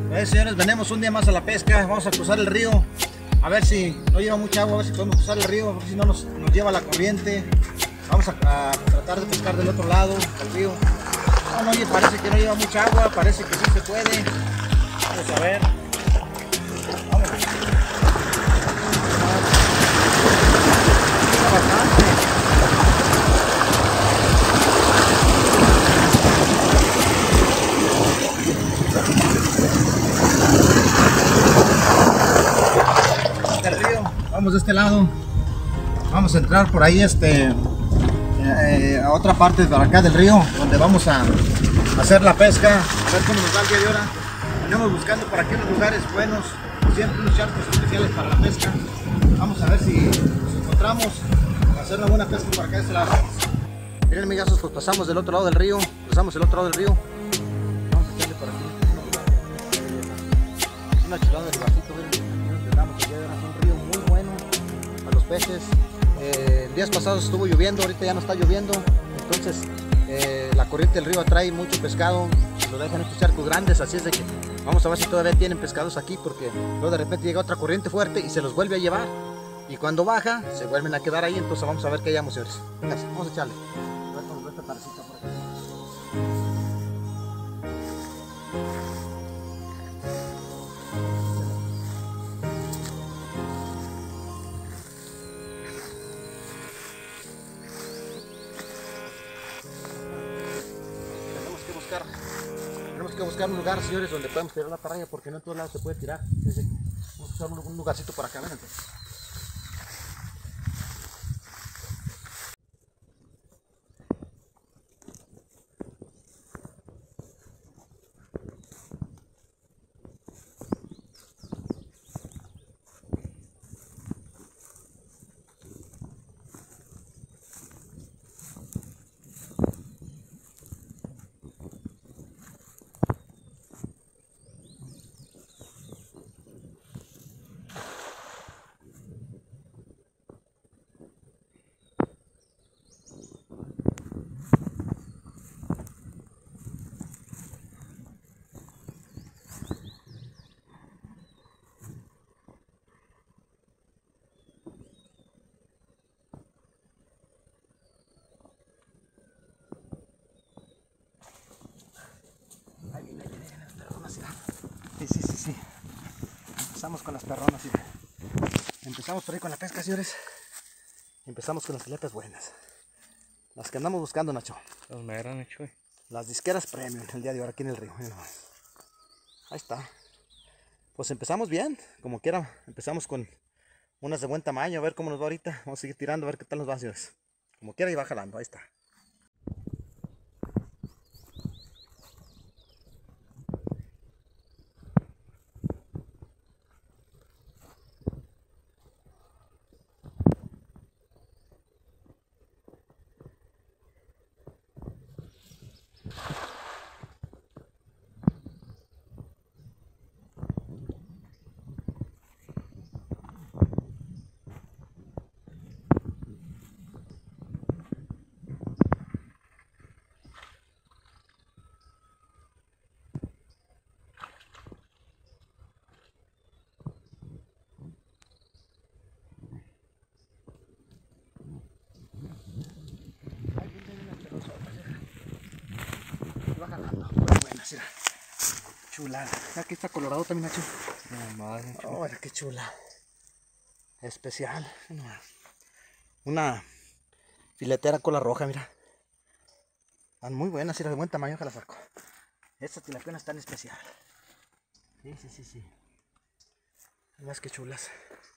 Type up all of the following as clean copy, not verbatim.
Señores, venimos un día más a la pesca. Vamos a cruzar el río. A ver si no lleva mucha agua, a ver si podemos cruzar el río, a ver si no nos lleva la corriente. Vamos a tratar de pescar del otro lado del río. No, oye, parece que no lleva mucha agua, parece que sí se puede. Vamos a ver. Vamos. Lleva bastante. Vamos de este lado, vamos a entrar por ahí a otra parte de acá del río, donde vamos a hacer la pesca, a ver cómo nos va el día de ahora. Venimos buscando por aquí unos lugares buenos, siempre unos charcos especiales para la pesca. Vamos a ver si nos encontramos a hacer una buena pesca por acá de este lado. Miren, amigazos, pues pasamos del otro lado del río, cruzamos el otro lado del río. Vamos a echarle por aquí. Es una chulada de lugarcito, miren. Peces. Días pasados estuvo lloviendo, ahorita ya no está lloviendo, entonces la corriente del río atrae mucho pescado, lo dejan estos charcos grandes, así es de que vamos a ver si todavía tienen pescados aquí, porque luego de repente llega otra corriente fuerte y se los vuelve a llevar, y cuando baja se vuelven a quedar ahí. Entonces vamos a ver qué hallamos, señores. Venga, vamos a echarle. A ver cómo va esta tardecita por aquí. Tenemos que buscar un lugar, señores, donde podamos tirar la atarraya, porque no en todos lados se puede tirar. Vamos a buscar un lugarcito por acá, ven entonces. Sí. Empezamos con las perronas, ¿sí? Empezamos por ahí con la pesca, señores. Empezamos con las tilapias buenas. Las que andamos buscando, Nacho. Las meras, Nacho. Las disqueras premium el día de hoy aquí en el río. Ahí está. Pues empezamos bien, como quiera. Empezamos con unas de buen tamaño, a ver cómo nos va ahorita. Vamos a seguir tirando, a ver qué tal nos va, señores. Como quiera y va jalando, ahí está. Mira, chula. Aquí está colorado también, Nacho. Oh, mira qué chula. Especial. Una filetera cola roja, mira. Están muy buenas, mira, de buen tamaño, que las saco. Estas tilapianas están especial. Sí. Más que chulas.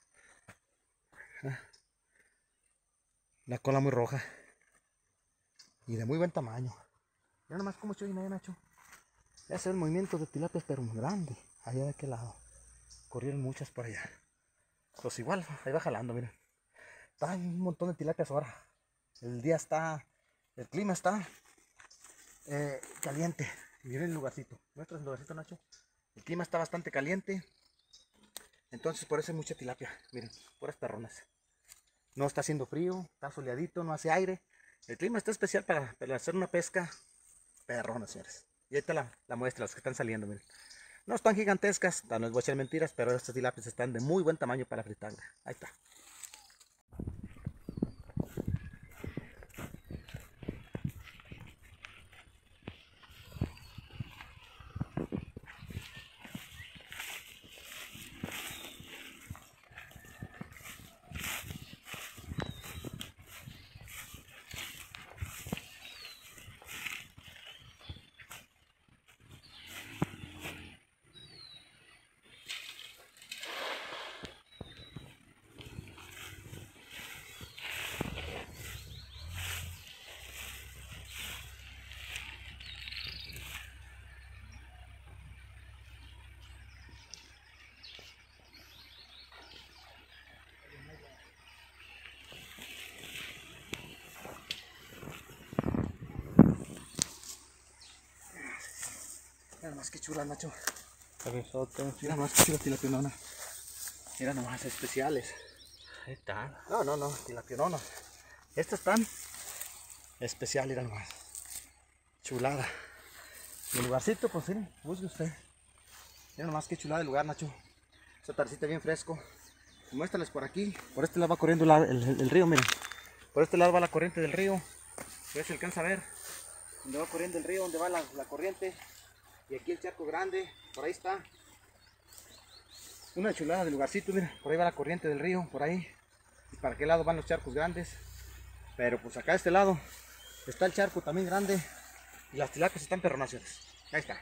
La cola muy roja. Y de muy buen tamaño. Mira nomás cómo estoy, Nacho. Ese es el movimiento de tilapias, pero muy grande. Allá de aquel lado. Corrieron muchas por allá. Pues igual, ahí va jalando, miren. Está un montón de tilapias ahora. El clima está caliente. Miren el lugarcito. ¿Muestras el lugarcito, Nacho? El clima está bastante caliente. Entonces por eso hay mucha tilapia. Miren, puras perronas. No está haciendo frío, está soleadito, no hace aire. El clima está especial para hacer una pesca perrona, señores. Y ahí está la muestra, las que están saliendo, miren. No están gigantescas, no les voy a echar mentiras, pero estas tilapias están de muy buen tamaño para la fritanga. Ahí está. Mira nomás que chula, Nacho. Mira nomás que chula tilapionona. Mira nomás, especiales. Ahí están. No, tilapionona. Estas están especiales, mira nomás. Chulada. Y el lugarcito, pues sí, busque usted. Mira nomás que chulada el lugar, Nacho. Esta tardecita bien fresco. Muéstrales por aquí. Por este lado va corriendo el río, miren. Por este lado va la corriente del río. A ver si alcanza a ver. Donde va corriendo el río, donde va la corriente. Y aquí el charco grande, por ahí está. Una chulada del lugarcito, mira. Por ahí va la corriente del río, por ahí. Y para qué lado van los charcos grandes. Pero pues acá de este lado está el charco también grande. Y las tilapias están perronaciones. Ahí está.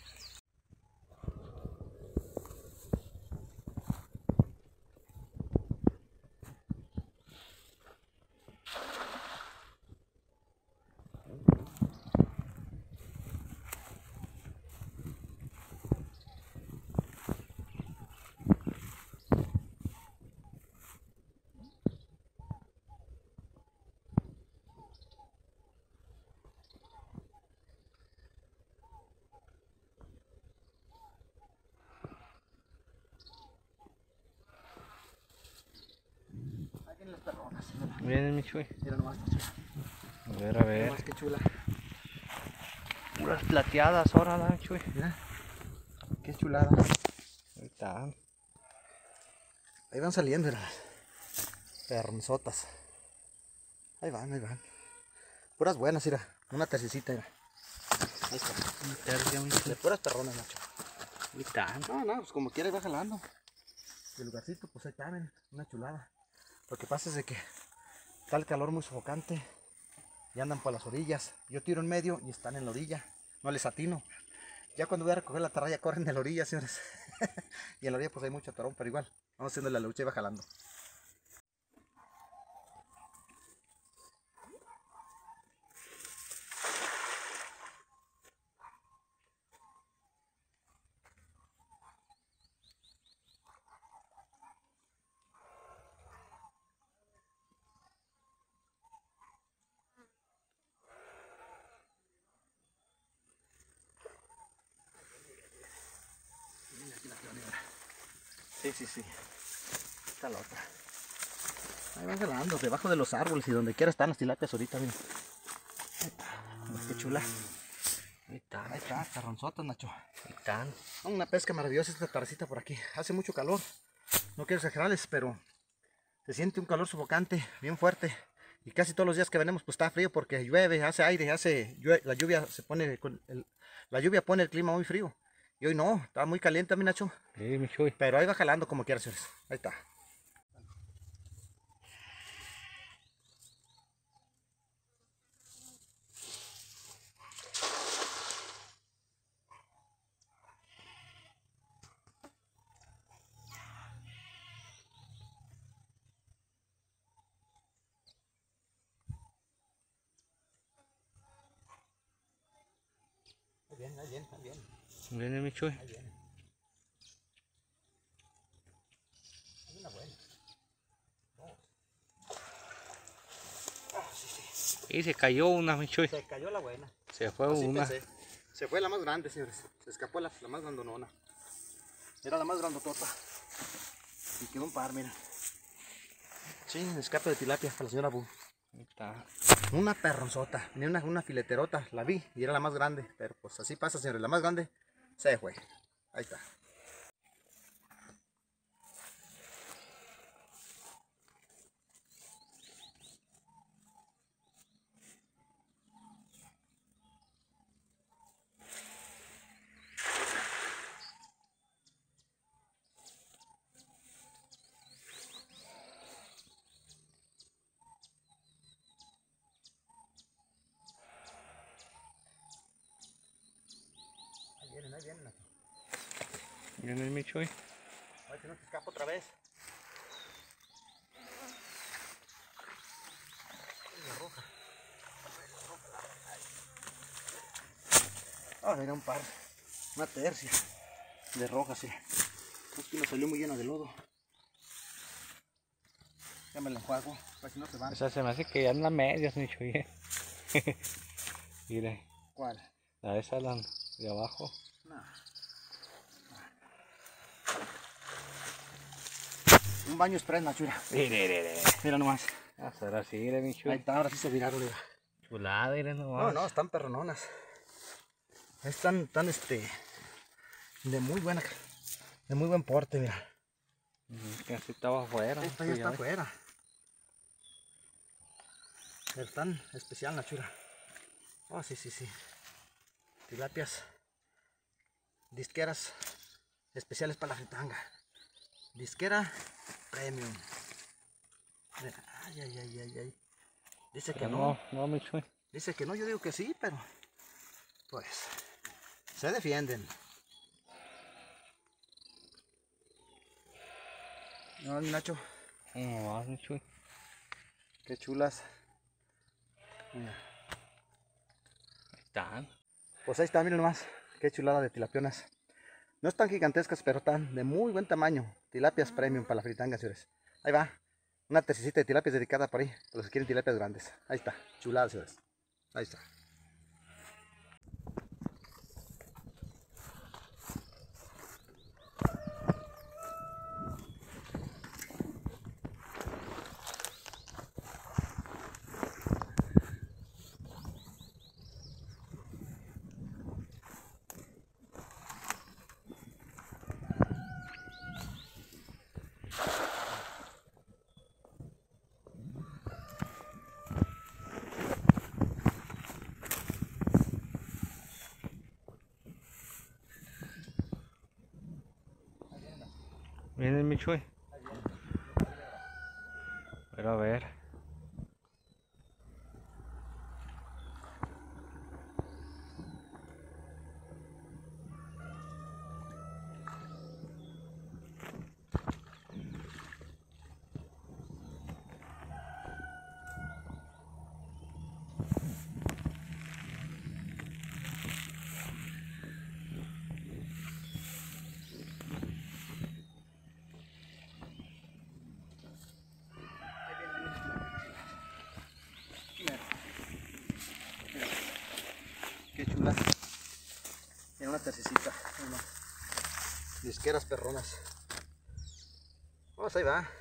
Ahí vienen las perronas. Vienen, mi Chuy. Mira nomás que chula. A ver, Mira nomás que chula. Puras plateadas ahora, ¿no, Chuy? Mira. Qué chulada. Ahí están. Ahí van saliendo, mira. Perronzotas. Ahí van, ahí van. Puras buenas, mira. Una tercicita, mira. Ahí está. Una tercia, mi De Chuy. puras perronas, Nacho. Ahí están. No, pues como quiera va jalando. El lugarcito, pues ahí está, miren, una chulada. Lo que pasa es de que está el calor muy sofocante y andan por las orillas. Yo tiro en medio y están en la orilla. No les atino. Ya cuando voy a recoger la atarraya corren de la orilla, señores. Y en la orilla pues hay mucho atarón, pero igual. Vamos haciendo la lucha y va jalando. Sí. Está la otra. Ahí van jalando, debajo de los árboles y donde quiera están las tilapias ahorita, miren. Ahí está. Qué chula. Ahí están. Ahí está, carronzotas, Nacho. Ahí están. Una pesca maravillosa esta tardecita por aquí. Hace mucho calor. No quiero exagerarles, pero se siente un calor sofocante, bien fuerte. Y casi todos los días que venimos pues está frío porque llueve, hace aire, la lluvia se pone la lluvia pone el clima muy frío. Y hoy no, está muy caliente, mi Nacho. Sí, mi Chuy. Pero ahí va jalando como quiera, señores. Ahí está. Ahí viene. Viene, mi Chuy. Ahí viene. Hay una buena. Sí. Y se cayó una, mi Chuy. Se cayó la buena. Se fue Así una. pensé. Se fue la más grande, señores. Se escapó la más grandonona. Era la más grandotota. Y quedó un par, mira. Sí, escape de tilapia para la señora Bu. Ahí está. Una perronzota, ni una fileterota, la vi y era la más grande. Pero pues así pasa, señores. La más grande se fue. Ahí está. Ahí vienen, Nacho. Viene el Michuy. Ay, que no te escapa otra vez. La roja. Ah, mira un par. Una tercia de roja, sí. Es que me salió muy llena de lodo. Ya me la enjuago, para si no se van. Esa se me hace que ya anda medias, Michuy. Mire. ¿Cuál? La de esa la de abajo. No. Un baño express, Nachura. Mira nomás. Ahora sí, mire, Michuy. Ahí está, ahora sí se viraron, mira. Chulada, mire No, nomás. no, están perrononas. Están de muy buen porte, mira. Que así estaba afuera. Esta ya está afuera. Pero tan especial, Nachura. Oh, sí. Tilapias. Disqueras especiales para la fritanga. Disquera premium. Ay. Dice que no. No, Michuy. Dice que no, yo digo que sí, pero pues se defienden. No, Nacho, No más, Michuy. qué chulas. Mira. Ahí están. Pues ahí está, miren nomás, qué chulada de tilapionas. No están gigantescas, pero están de muy buen tamaño. Tilapias premium para la fritanga, señores. Ahí va, una tercicita de tilapias dedicada por ahí, para los que quieren tilapias grandes. Ahí está, chulada, señores. Ahí está. Viene el Michuy. Pero a ver. Qué chula. En una tercicita. Disqueras perronas. Vamos, ahí va.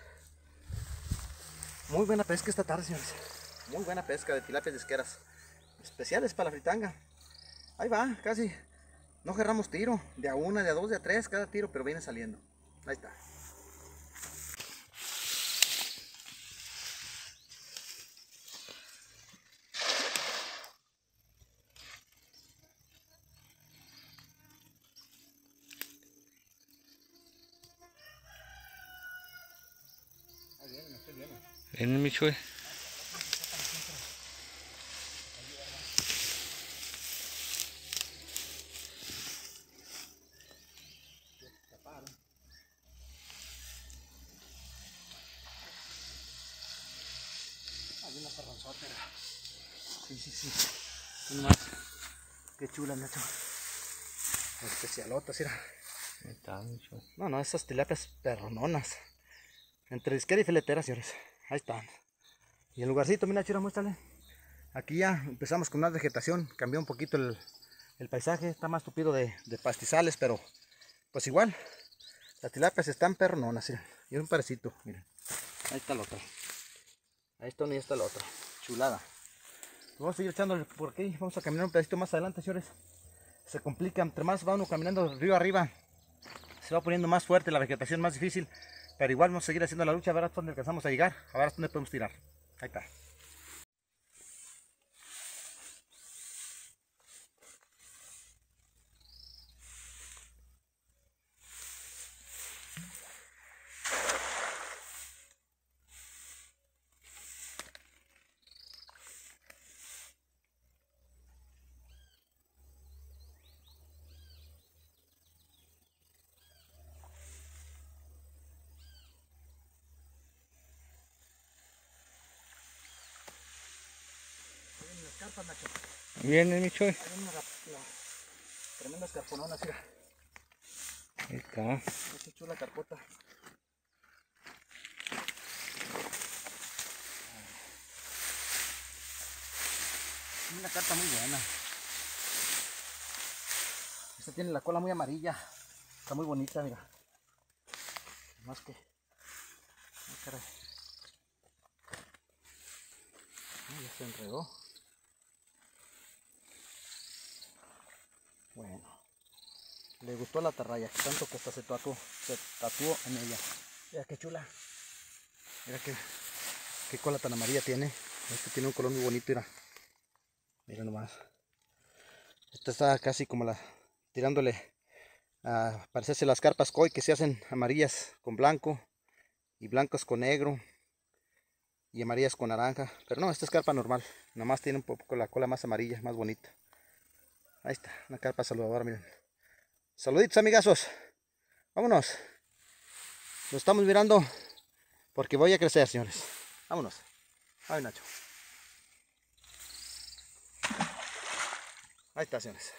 Muy buena pesca esta tarde, señores. Muy buena pesca de tilapias disqueras. Especiales para la fritanga. Ahí va, casi. No cerramos tiro. De a una, de a dos, de a tres cada tiro, pero viene saliendo. Ahí está. Viene el Michuy. Hay una perronzota. Sí. Más. Qué chula, Nacho. Especialotas, mira. Ahí está, Michuy. No, esas tilapias perrononas. Entre disquera y filetera, señores. Ahí están. Y el lugarcito, mira, Chira, muéstrale. Aquí ya empezamos con más vegetación. Cambió un poquito el paisaje. Está más tupido de pastizales, pero pues igual. Las tilapias están perrononas, miren. Y un parecito, miren. Ahí está la otra. Ahí está una y está la otra. Chulada. Vamos a seguir echándole por aquí. Vamos a caminar un pedacito más adelante, señores. Se complica. Entre más va uno caminando río arriba, Se va poniendo más fuerte, la vegetación más difícil. Pero igual vamos a seguir haciendo la lucha, a ver hasta dónde alcanzamos a llegar, a ver hasta dónde podemos tirar. Ahí está. Carpas, Nacho. Viene mi Chuy. Tremendas carpononas, mira. Ahí está. Qué chula carpota. Una carpa muy buena. Esta tiene la cola muy amarilla. Está muy bonita, mira. Más que. Ay, caray. Ay, ya se enredó. Bueno, le gustó la atarraya, tanto que hasta se tatuó en ella. Mira qué chula. Mira qué cola tan amarilla tiene. Este tiene un color muy bonito, mira. Mira nomás. Esta está casi como tirándole a parecerse las carpas koi que se hacen amarillas con blanco y blancas con negro y amarillas con naranja. Pero no, esta es carpa normal. Nomás tiene un poco la cola más amarilla, más bonita. Ahí está, una carpa saludadora, miren. Saluditos, amigazos. Vámonos. Nos estamos mirando porque voy a crecer, señores. Vámonos. Ay, Nacho. Ahí está, señores.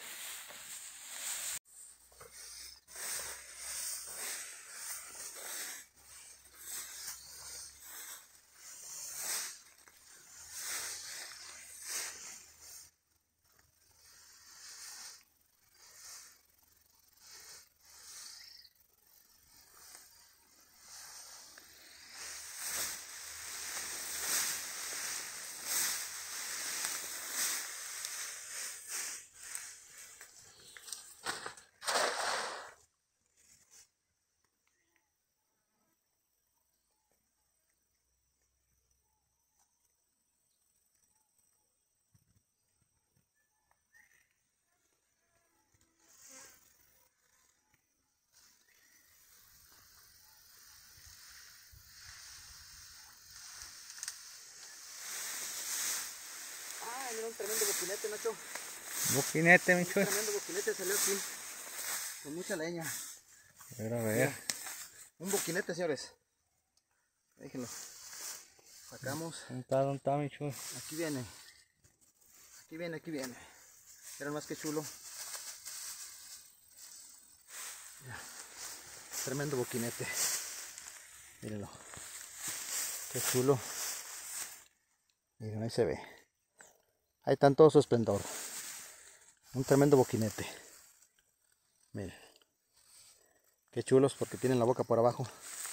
Mira un tremendo boquinete, Nacho. Boquinete, mi Chuy. Un tremendo boquinete salió aquí. Con mucha leña. A ver. Mira, un boquinete, señores. Déjenlo. Sacamos. ¿Dónde está mi Chuy? Aquí viene. Aquí viene. Miren más que chulo. Mira, tremendo boquinete. Mírenlo. Qué chulo. Miren, ahí se ve. Ahí está en todo su esplendor. Un tremendo boquinete. Miren. Qué chulos porque tienen la boca por abajo.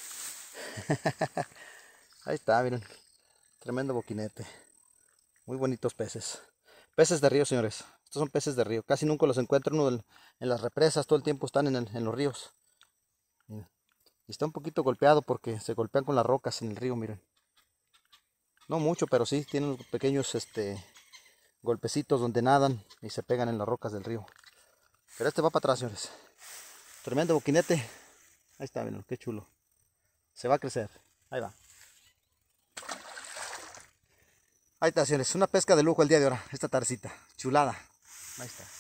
Ahí está, miren. Tremendo boquinete. Muy bonitos peces. Peces de río, señores. Estos son peces de río. Casi nunca los encuentra uno en las represas. Todo el tiempo están en los ríos. Miren. Y está un poquito golpeado porque se golpean con las rocas en el río, miren. No mucho, pero sí tienen unos pequeños golpecitos donde nadan y se pegan en las rocas del río. Pero este va para atrás, señores. Tremendo boquinete. Ahí está, miren, qué chulo. Se va a crecer. Ahí va. Ahí está, señores. Una pesca de lujo el día de ahora. Esta tardecita. Chulada. Ahí está.